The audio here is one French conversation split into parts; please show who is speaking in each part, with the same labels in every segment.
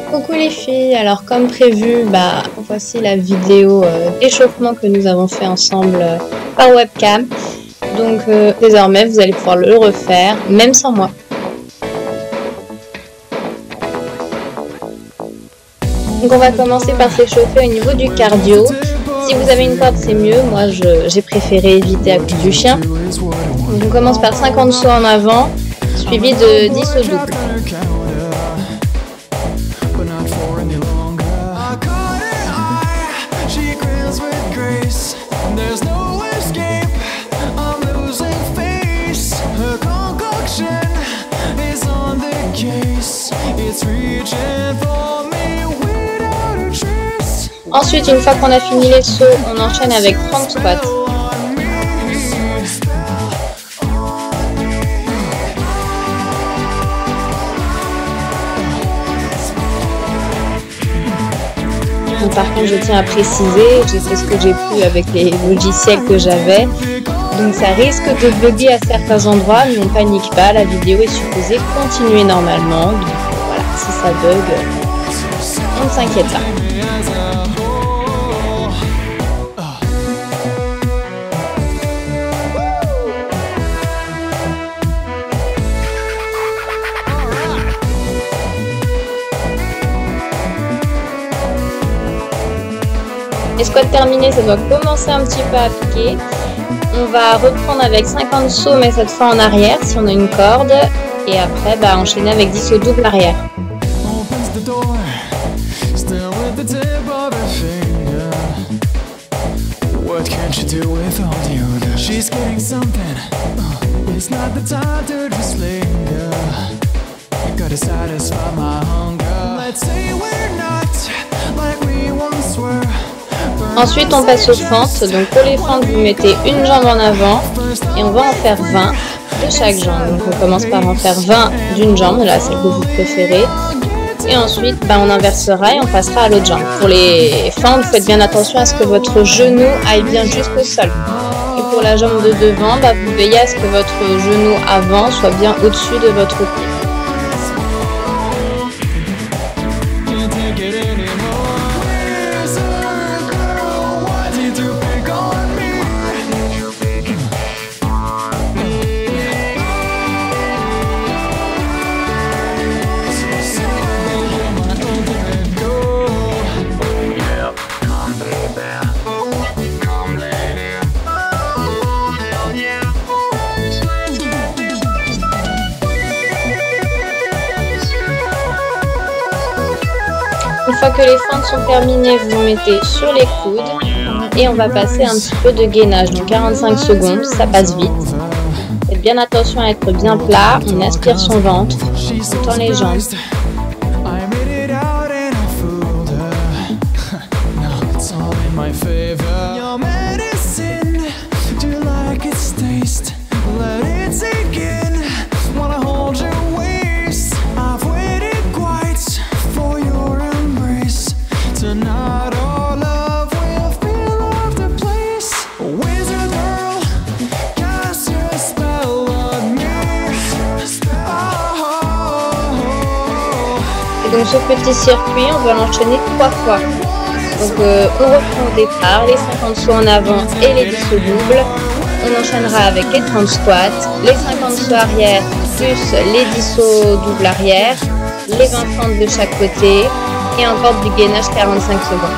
Speaker 1: Coucou les filles, alors comme prévu, voici la vidéo d'échauffement que nous avons fait ensemble par webcam. Donc désormais vous allez pouvoir le refaire, même sans moi. Donc on va commencer par s'échauffer au niveau du cardio. Si vous avez une corde c'est mieux, moi j'ai préféré éviter à coup du chien. Donc on commence par 50 sauts en avant, suivi de 10 au double. Ensuite, une fois qu'on a fini les sauts, on enchaîne avec 30 squats. Donc, par contre, je tiens à préciser, j'ai fait ce que j'ai pu avec les logiciels que j'avais. Donc ça risque de bugger à certains endroits, mais on ne panique pas, la vidéo est supposée continuer normalement. Donc voilà, si ça bug, on ne s'inquiète pas. Les squats terminés, ça doit commencer un petit peu à piquer. On va reprendre avec 50 sauts, mais cette fois en arrière, si on a une corde. Et après, enchaîner avec 10 au double arrière. Ensuite on passe aux fentes, donc pour les fentes vous mettez une jambe en avant et on va en faire 20 de chaque jambe. Donc on commence par en faire 20 d'une jambe, là celle que vous préférez, et ensuite on inversera et on passera à l'autre jambe. Pour les fentes, faites bien attention à ce que votre genou aille bien jusqu'au sol. Et pour la jambe de devant, vous veillez à ce que votre genou avant soit bien au-dessus de votre pied. Une fois que les fentes sont terminées, vous vous mettez sur les coudes et on va passer un petit peu de gainage, donc 45 secondes, ça passe vite. Faites bien attention à être bien plat, on aspire son ventre, on tend les jambes. Donc ce petit circuit, on va l'enchaîner 3 fois. Donc on reprend au départ les 50 sauts en avant et les 10 au double. On enchaînera avec les 30 squats, les 50 sauts arrière plus les 10 au double arrière, les 20 fentes de chaque côté et encore du gainage 45 secondes.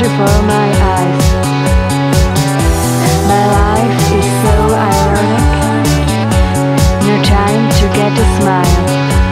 Speaker 2: before my eyes. My life is so ironic. No time to get a smile.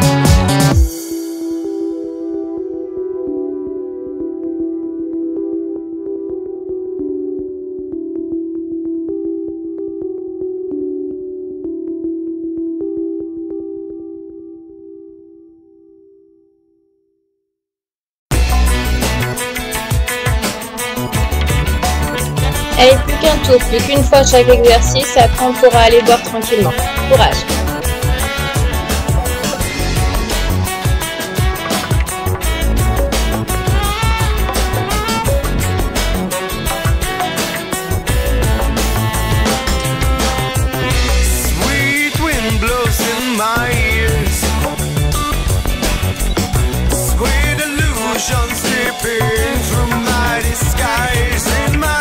Speaker 1: Allez, plus qu'un tour, plus qu'une fois chaque exercice, après on pourra aller boire tranquillement. Courage!
Speaker 3: Sweet wind blows in my ears. Sweet illusion slipping through my disguise. In my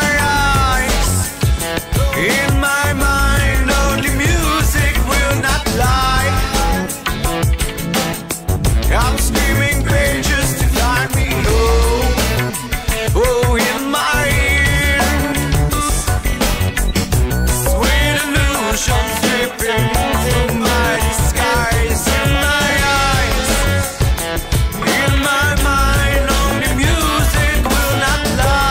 Speaker 3: in my mind, only music will not lie. I'm screaming pages to find me home. Oh, in my ears, sweet illusion slipping through my disguise. In my eyes, in my mind, only music will not lie.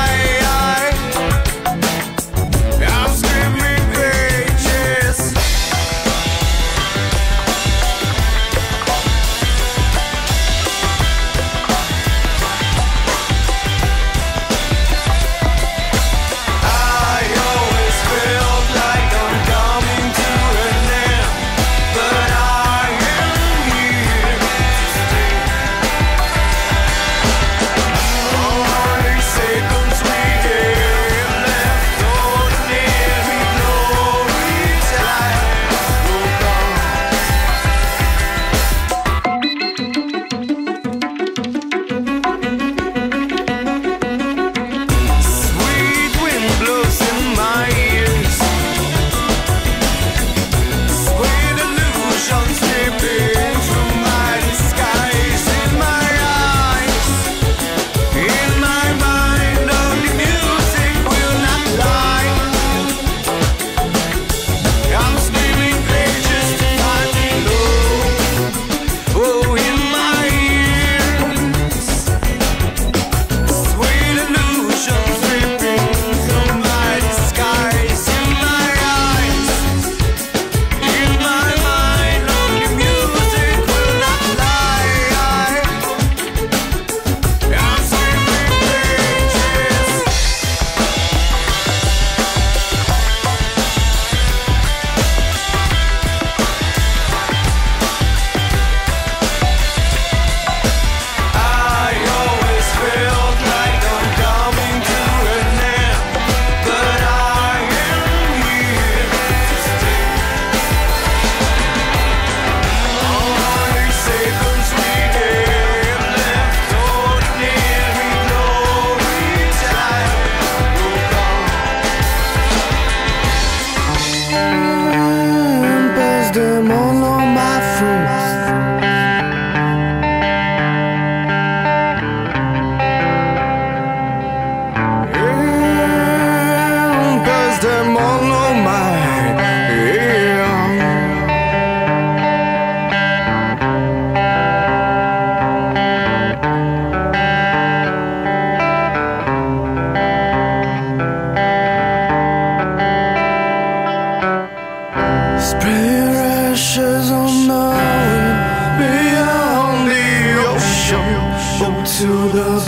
Speaker 3: To the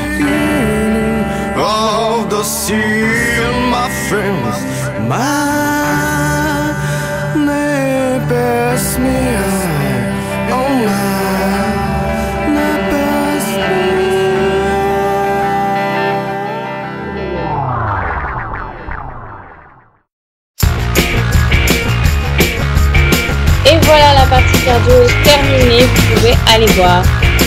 Speaker 3: beginning of the sea, and my friends, my neighbors, me, oh my neighbors,
Speaker 1: Et voilà, la partie cardio est terminée, vous pouvez aller voir.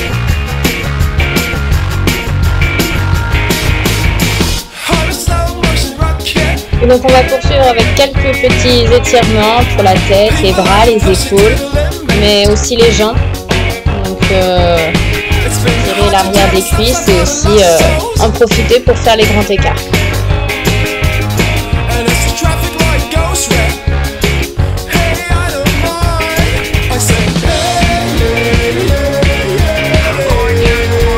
Speaker 1: Et donc on va poursuivre avec quelques petits étirements pour la tête, les bras, les épaules, mais aussi les jambes. Donc tirer l'arrière des cuisses et aussi en profiter pour faire les grands écarts.
Speaker 3: And as the traffic light goes red, hey, I don't mind. I say, hey, yeah, yeah, yeah. I'm going to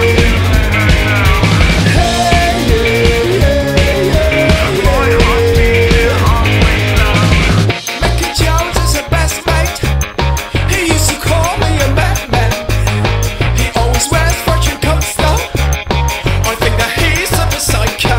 Speaker 3: hey, yeah, yeah, yeah. Boy, wants me to always love. Mickey Jones is her best mate. He used to call me a madman. He always wears fortune coats though. I think that he's a psycho.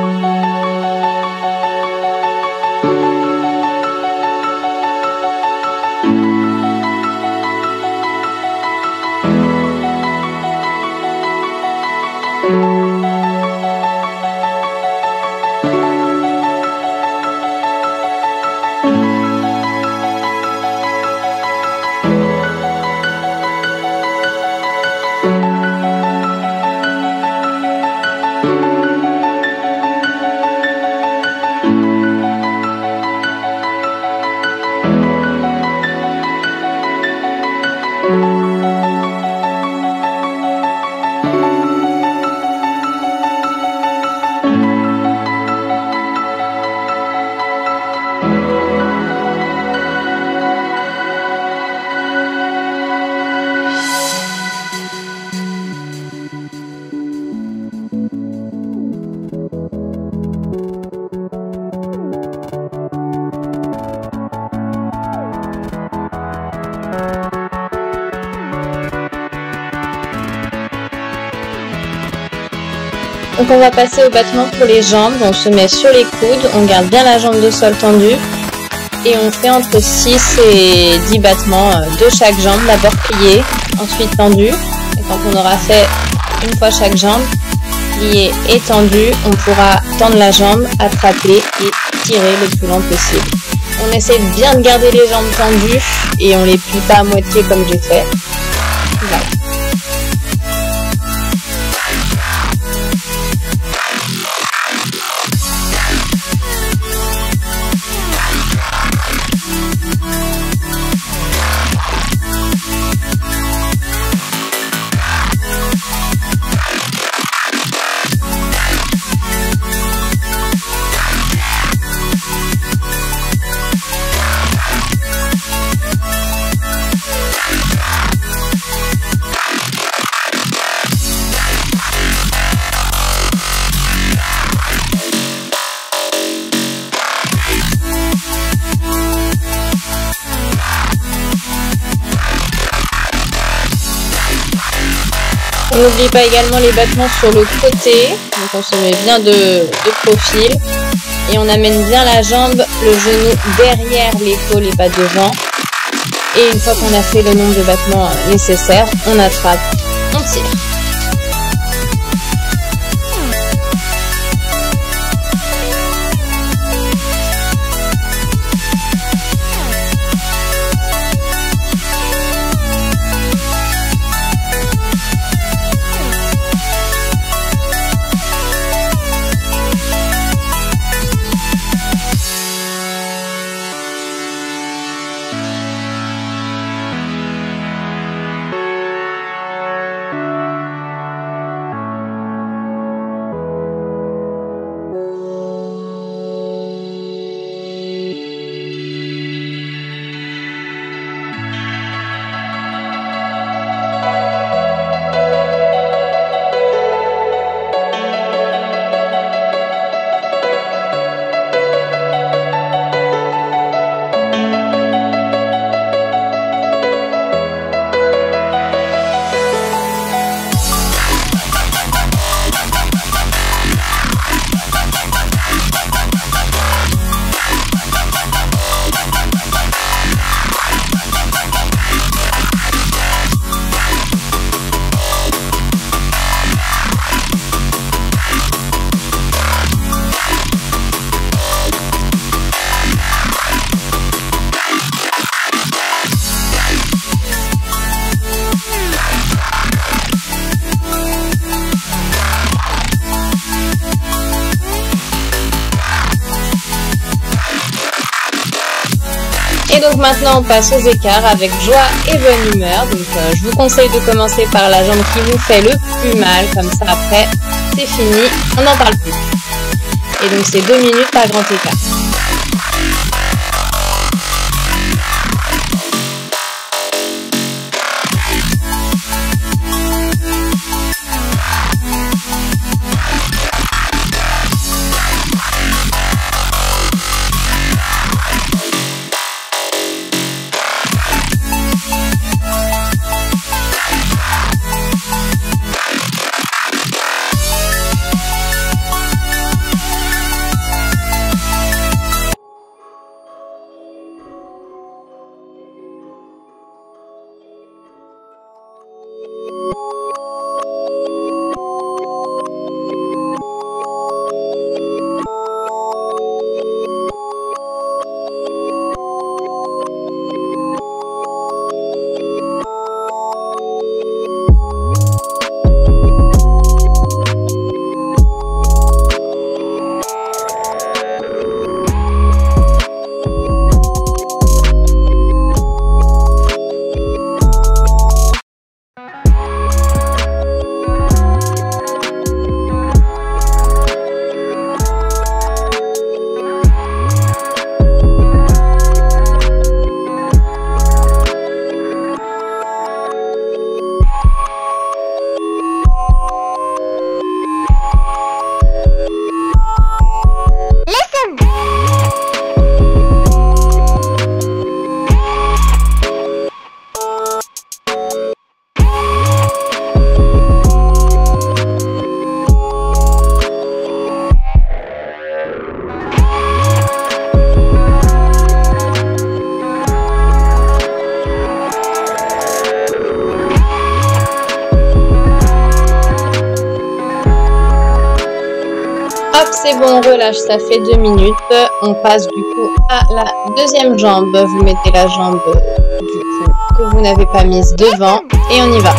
Speaker 1: Donc on va passer au battement pour les jambes. On se met sur les coudes, on garde bien la jambe de sol tendue et on fait entre 6 et 10 battements de chaque jambe, d'abord pliée, ensuite tendue. Et quand on aura fait une fois chaque jambe, pliée et tendue, on pourra tendre la jambe, attraper et tirer le plus lent possible. On essaie bien de garder les jambes tendues et on les plie pas à moitié comme j'ai fait. Voilà. On n'oublie pas également les battements sur le côté, donc on se met bien de profil et on amène bien la jambe, le genou derrière l'épaule et pas devant. Et une fois qu'on a fait le nombre de battements nécessaires, on attrape, on tire. Donc maintenant on passe aux écarts avec joie et bonne humeur. Donc je vous conseille de commencer par la jambe qui vous fait le plus mal, comme ça après c'est fini, on n'en parle plus. Et donc c'est 2 minutes par grand écart. Hop, c'est bon, on relâche, ça fait 2 minutes. On passe du coup à la deuxième jambe. Vous mettez la jambe du coup que vous n'avez pas mise devant et on y va.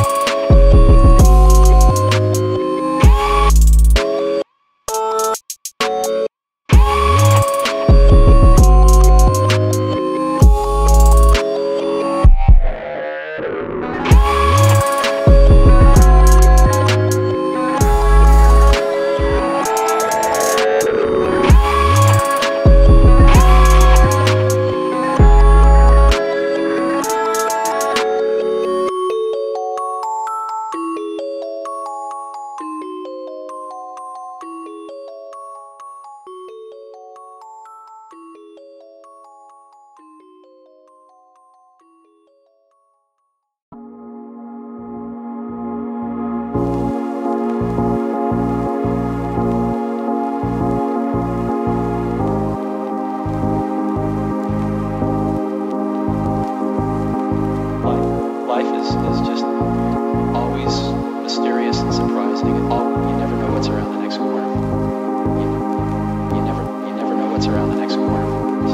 Speaker 4: Life is just always mysterious and surprising. You never know what's around the next corner. You never know what's around the next corner.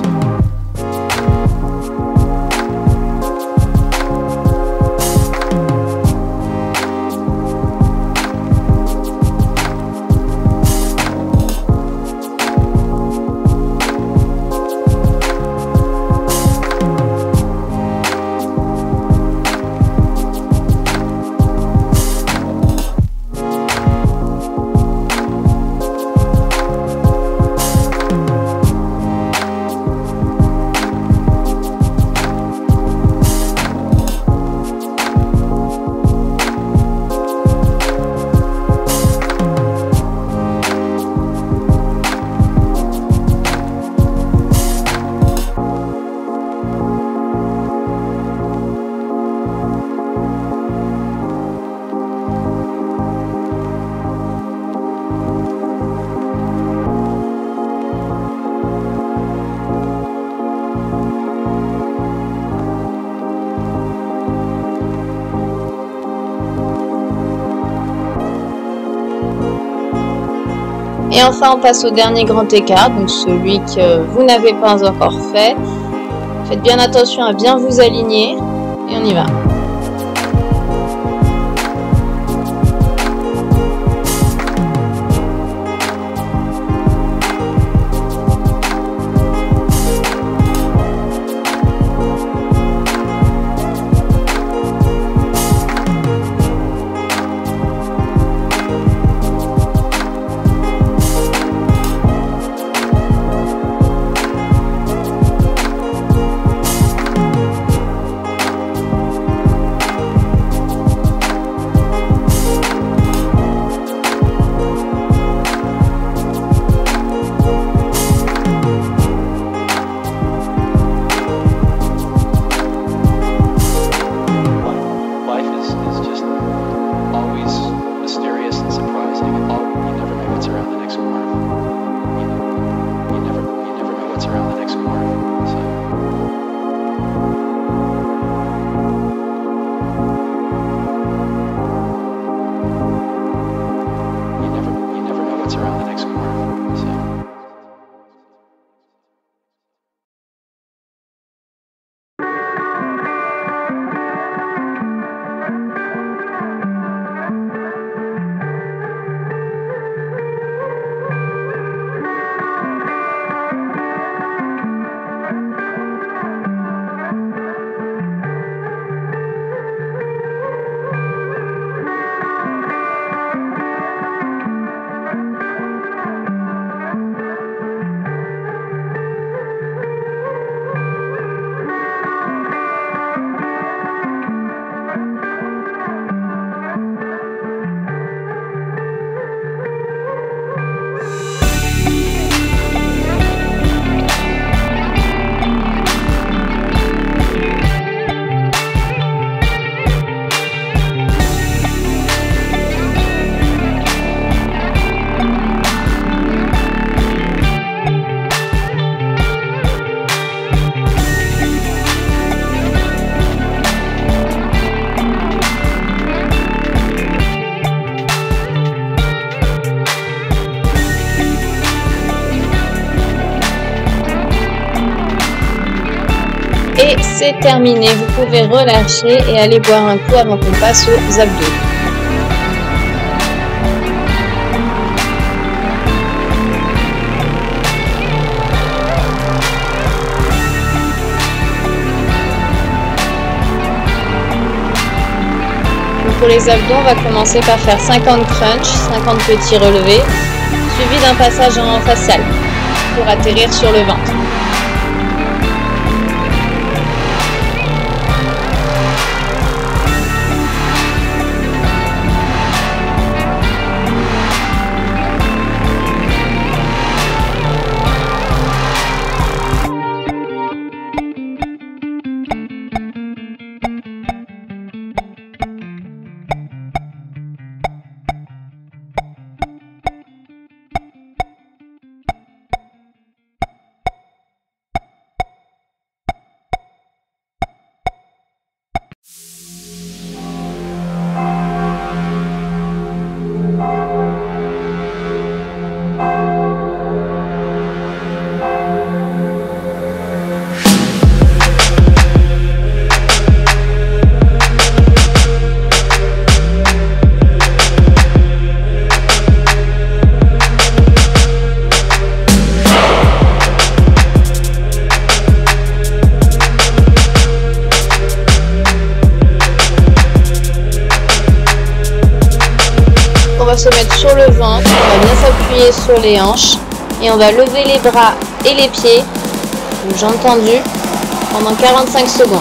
Speaker 1: Et enfin, on passe au dernier grand écart, donc celui que vous n'avez pas encore fait. Faites bien attention à bien vous aligner et on y va.
Speaker 4: You never know what's around the next corner. So.
Speaker 1: Et c'est terminé, vous pouvez relâcher et aller boire un coup avant qu'on passe aux abdos. Donc pour les abdos, on va commencer par faire 50 crunch, 50 petits relevés, suivi d'un passage en facial pour atterrir sur le ventre. On va se mettre sur le ventre, on va bien s'appuyer sur les hanches et on va lever les bras et les pieds, jambes tendues, pendant 45 secondes.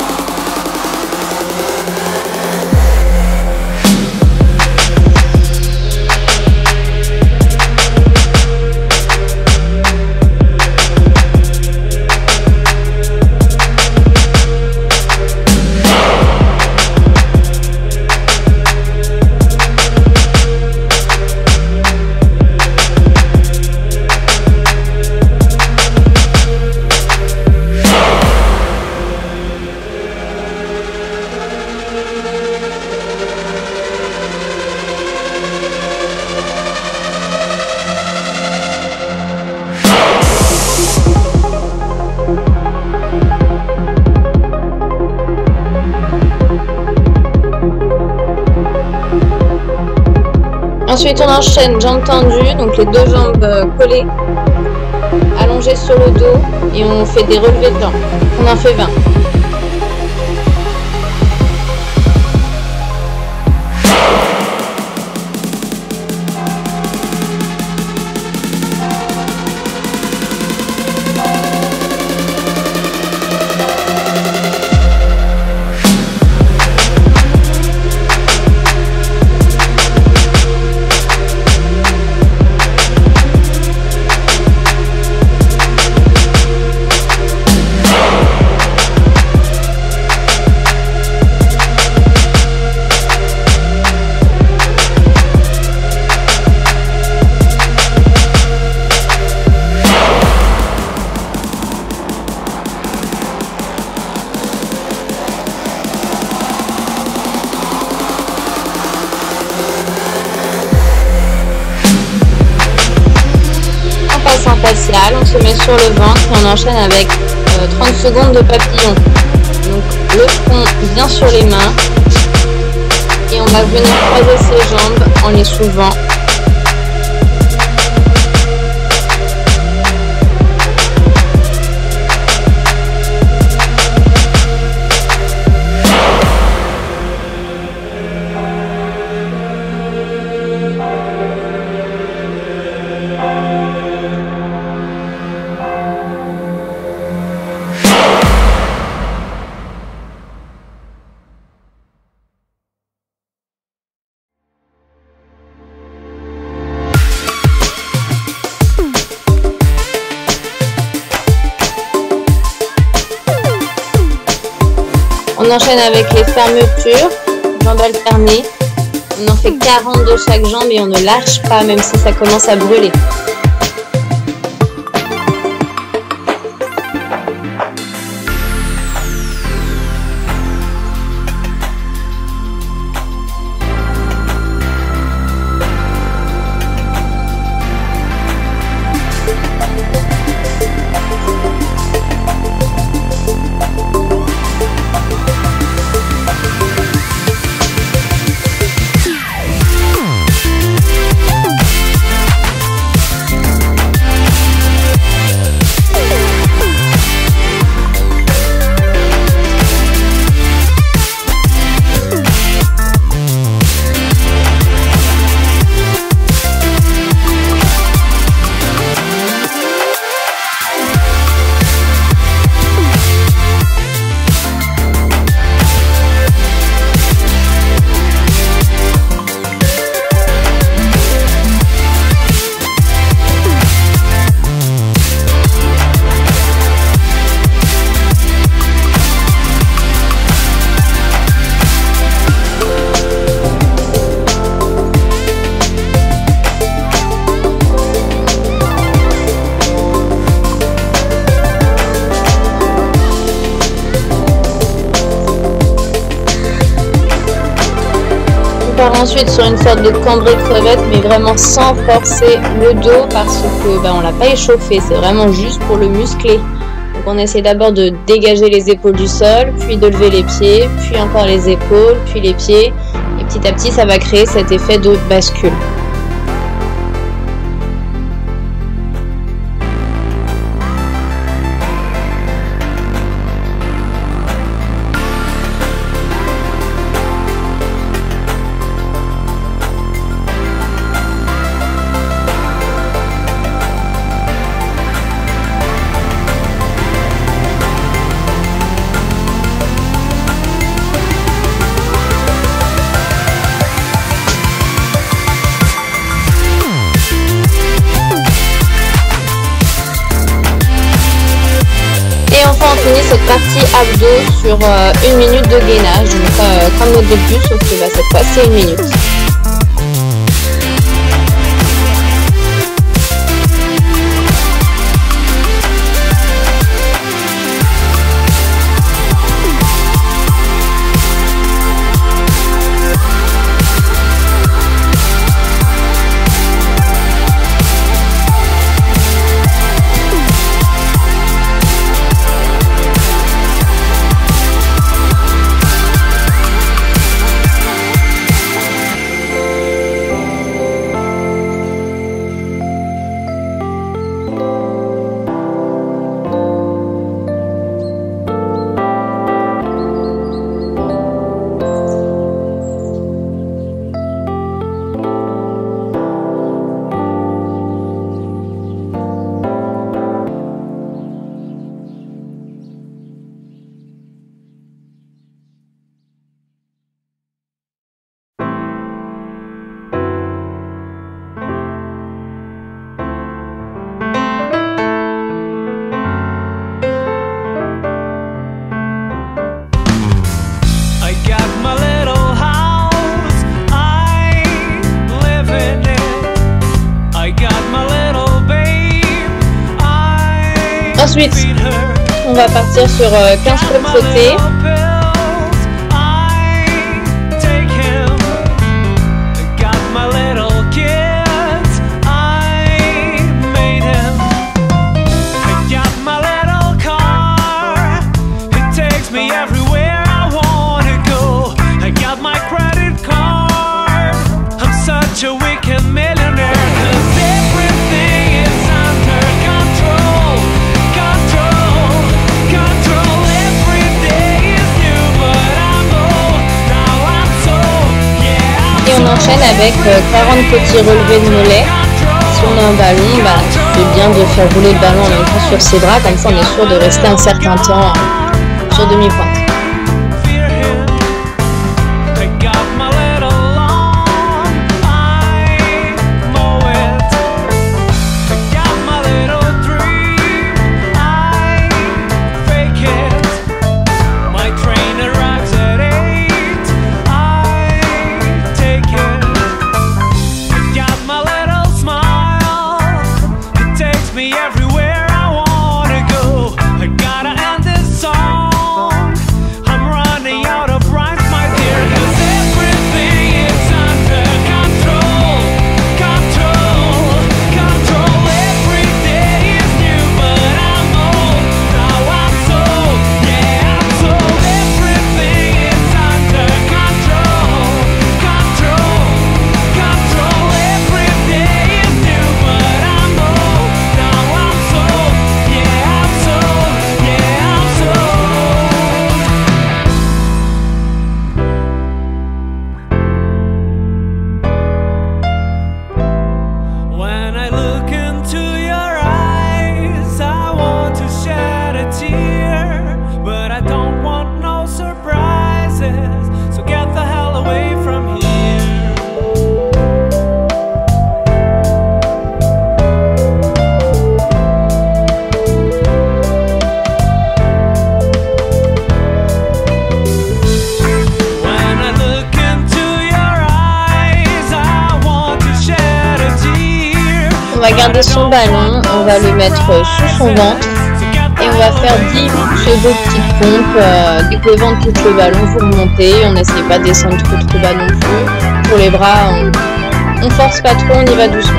Speaker 1: Ensuite, on enchaîne jambes tendues, donc les deux jambes collées, allongées sur le dos, et on fait des relevés de jambes. On en fait 20. facial, on se met sur le ventre et on enchaîne avec 30 secondes de papillon. Donc le front bien sur les mains et on va venir croiser ses jambes en les soulevant. On enchaîne avec les fermetures, jambes alternées. On en fait 40 de chaque jambe et on ne lâche pas même si ça commence à brûler. Ensuite sur une sorte de cambré crevette, mais vraiment sans forcer le dos parce que on l'a pas échauffé, c'est vraiment juste pour le muscler. Donc on essaie d'abord de dégager les épaules du sol, puis de lever les pieds, puis encore les épaules, puis les pieds, et petit à petit ça va créer cet effet de bascule. On finit cette partie abdos sur 1 minute de gainage, donc comme au début, sauf que cette fois c'est 1 minute. Ensuite, on va partir sur 15 flops sautés. enchaîne avec 40 petits relevés de mollets. Si on a un ballon, bah, c'est bien de faire rouler le ballon en même temps sur ses bras, comme ça on est sûr de rester un certain temps sur demi-pointe. On va garder son ballon, on va le mettre sous son ventre et on va faire 10 pseudo petites pompes. Dès que le ventre touche le ballon, vous remontez, on n'essaie pas de descendre trop bas non plus. Pour les bras, on force pas trop, on y va doucement.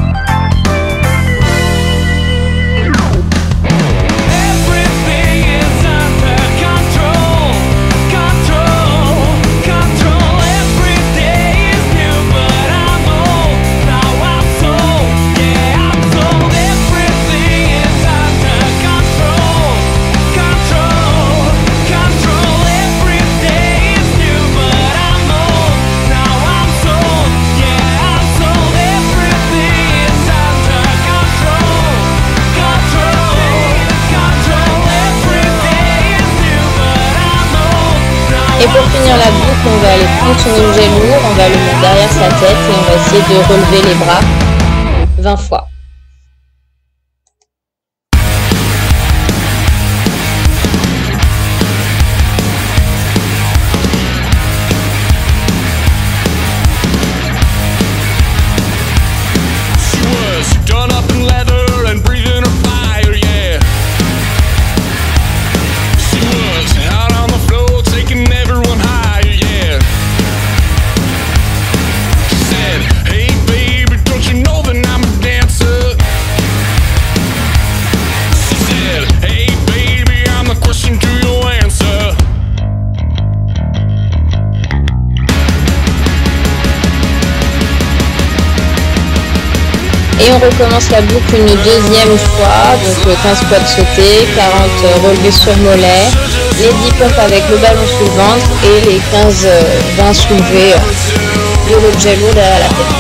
Speaker 1: Et pour finir la boucle, on va aller prendre son objet lourd, on va le mettre derrière sa tête et on va essayer de relever les bras 20 fois. Et on recommence la boucle une deuxième fois, donc 15 squats sautés, 40 relevés sur mollet, les 10 pompes avec le ballon sous le ventre et les 15-20 soulevés de l'objet lourd derrière la tête.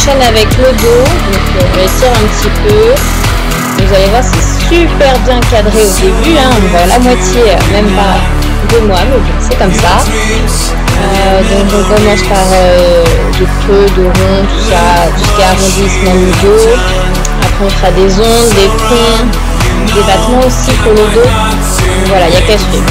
Speaker 1: enchaîne avec le dos, donc on étire un petit peu. Vous allez voir, c'est super bien cadré au début, hein. On voit la moitié, même pas de moi, mais bon, c'est comme ça. Donc on commence par des creux, de ronds, tout ça, tout ce qui est arrondissement du dos. Après on fera des ondes, des ponts, des battements aussi pour le dos. Donc voilà, il n'y a qu'à suivre.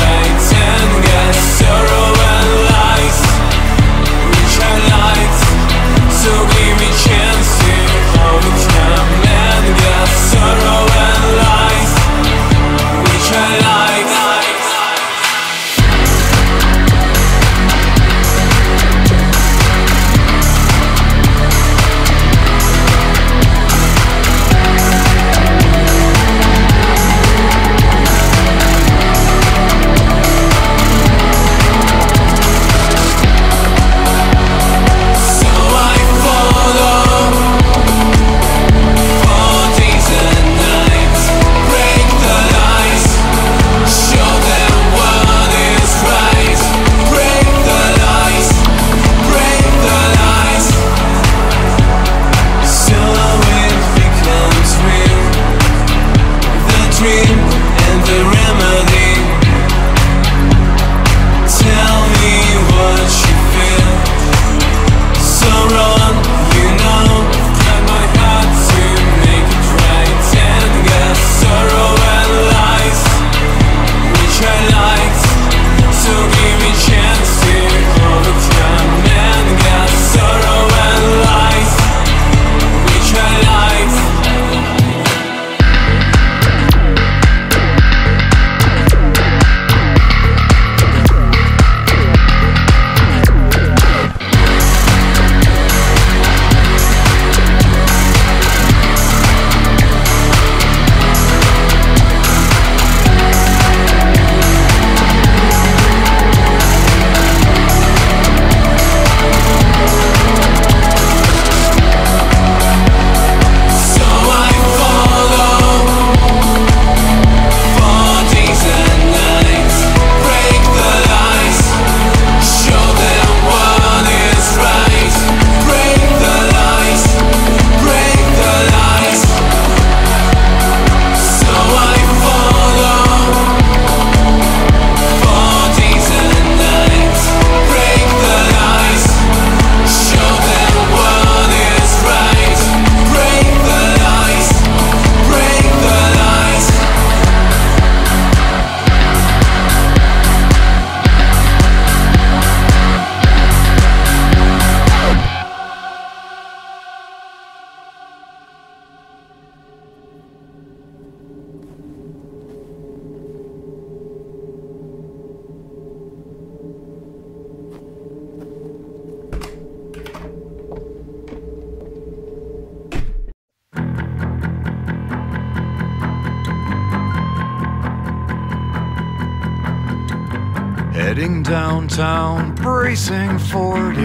Speaker 3: Heading downtown, bracing 40.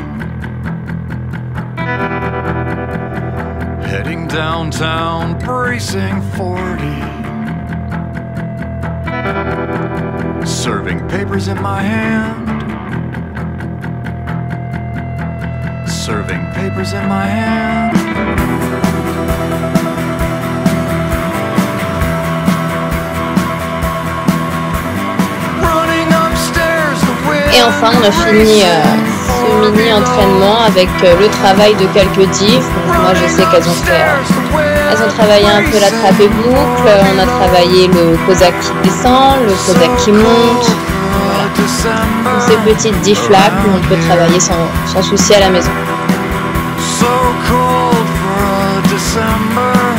Speaker 3: Heading downtown, bracing 40. Serving papers in my hand. Serving papers in my hand.
Speaker 1: Et enfin, on a fini ce mini-entraînement avec le travail de quelques diffs. Donc, moi, je sais qu'elles ont travaillé un peu la trappe et boucle. On a travaillé le Cossack qui descend, le Cossack qui monte. Voilà. Donc, ces petites diffs-là qu'on peut travailler sans souci à la maison.
Speaker 3: So cold for a December.